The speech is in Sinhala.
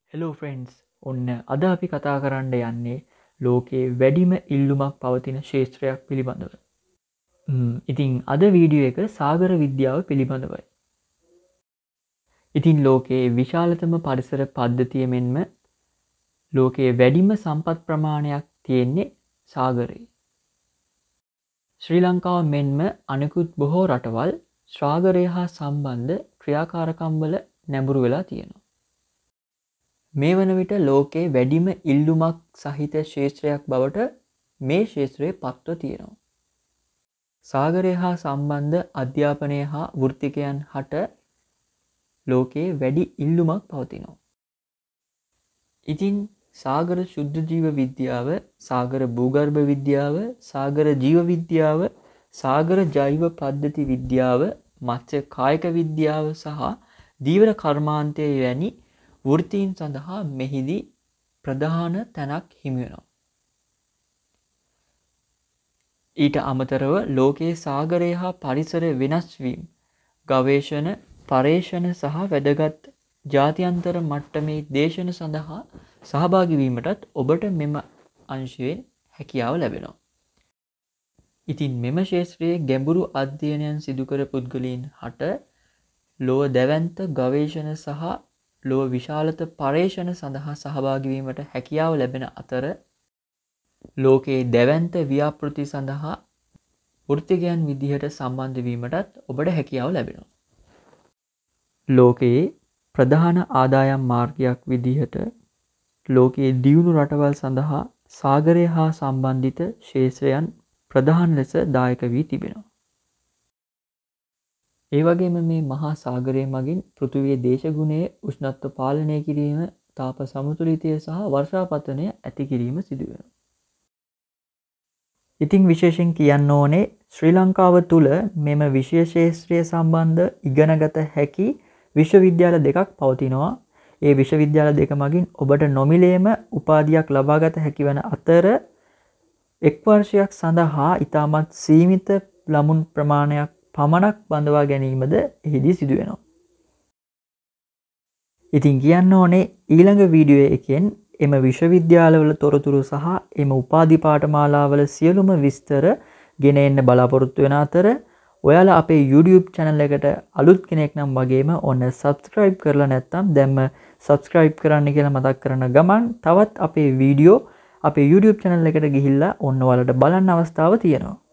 Hello friends. ඔන්න අද අපි කතා කරන්න යන්නේ ලෝකයේ වැඩිම ඉල්ලුමක් පවතින ක්ෂේත්‍රයක් පිළිබඳව. ඉතින් අද වීඩියෝ එක සාගර විද්‍යාව පිළිබඳවයි. ඉතින් ලෝකයේ විශාලතම පරිසර පද්ධතිය මෙන්ම ලෝකයේ වැඩිම සම්පත් ප්‍රමාණයක් තියෙන්නේ සාගරයේ. ශ්‍රී ලංකාව මෙන්ම අනෙකුත් බොහෝ රටවල් සාගරය හා සම්බන්ධ ක්‍රියාකාරකම් වල නැඹුරු වෙලා තියෙනවා. මේ වන විට ලෝකයේ වැඩිම ඉල්ලුමක් සහිත ක්ෂේත්‍රයක් බවට මේ ක්ෂේත්‍රය පත්ව තියෙනවා. සාගරය හා සම්බන්ධ අධ්‍යාපනය හා වෘත්තිකයන් හට ලෝකයේ වැඩි ඉල්ලුමක් පවතිනවා. ඉතින් සාගර ශුද්ධ ජීව විද්‍යාව, සාගර භූගර්භ විද්‍යාව, සාගර ජීව විද්‍යාව, සාගර ජෛව පද්ධති විද්‍යාව, මත්ස්‍ය කායික විද්‍යාව සහ දීවර කර්මාන්තය වැනි වෘත්තීන් සඳහා මෙහිදී ප්‍රධාන තැනක් හිමි වෙනවා. ඊට අමතරව ලෝකයේ සාගරය හා පරිසර වෙනස් වීම ගවේෂණ, පර්යේෂණ සහ වැදගත් ජාත්‍යන්තර මට්ටමේ දේශන සඳහා සහභාගී වීමටත් ඔබට මෙම අංශයෙන් හැකියාව ලැබෙනවා. ඉතින් මෙම ක්ෂේත්‍රයේ ගැඹුරු අධ්‍යයනයන් සිදු කර පුද්ගලයන් හට ලොව දැවැන්ත ගවේෂණ සහ ලොව විශාලත පර්යේෂණ සඳහා සහභාගී වීමට හැකියාව ලැබෙන අතර ලෝකයේ දැවැන්ත ව්‍යාපෘති සඳහා වෘත්තිකයන් විදිහට සම්බන්ධ වීමටත් ඔබට හැකියාව ලැබෙනවා. ලෝකයේ ප්‍රධාන ආදායම් මාර්ගයක් විදිහට ලෝකයේ දියුණු රටවල් සඳහා සාගරය හා සම්බන්ධිත ක්ෂේත්‍රයන් ප්‍රධාන ලෙස දායක වී තිබෙනවා. ඒ වගේම මේ මහා සාගරය මගින් පෘථිවියේ දේශගුණයේ උෂ්ණත්ව පාලනය කිරීම, තාප සමතුලිතය සහ වර්ෂාපතනය ඇති කිරීම සිදු වෙනවා. ඉතින් විශේෂයෙන් කියන්න ඕනේ ශ්‍රී ලංකාව තුල මෙම විශේෂ ක්ෂේත්‍රය සම්බන්ධ ඉගෙනගත හැකි විශ්වවිද්‍යාල දෙකක් පවතිනවා. ඒ විශ්වවිද්‍යාල දෙක මගින් ඔබට නොමිලේම උපාධියක් ලබාගත හැකි වන අතර එක් වර්ෂයක් සඳහා ඉතාමත් සීමිත ළමුන් ප්‍රමාණයක් පමණක් බඳවා ගැනීමද එහිදී සිදු වෙනවා. ඉතින් කියන්න ඕනේ ඊළඟ වීඩියෝ එකෙන් එම විශ්වවිද්‍යාලවල තොරතුරු සහ එම උපාධි පාඨමාලාවල සියලුම විස්තර ගෙන එන්න බලාපොරොත්තු වෙන අතර ඔයාලා අපේ YouTube channel එකට අලුත් කෙනෙක් නම් වගේම ඔන්න subscribe කරලා නැත්නම් දැන්ම subscribe කරන්න කියලා මතක් කරන ගමන් තවත් අපේ වීඩියෝ අපේ YouTube channel එකට ගිහිල්ලා ඔන්න ඔයාලට බලන්න අවස්ථාව තියෙනවා.